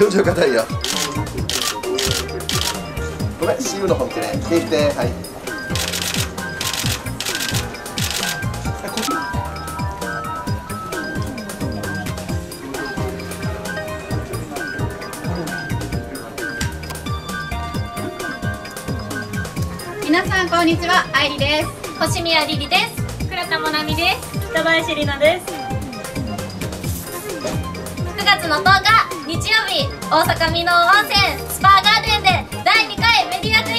表情硬いよ。ごめん、CU の方見てね。手振って、はい。 皆さんこんにちは、愛理です。 星宮リリです。倉田もなみです。 北林里奈です。 9月の10日日曜日、大阪箕面温泉スパーガーデンで第2回メディア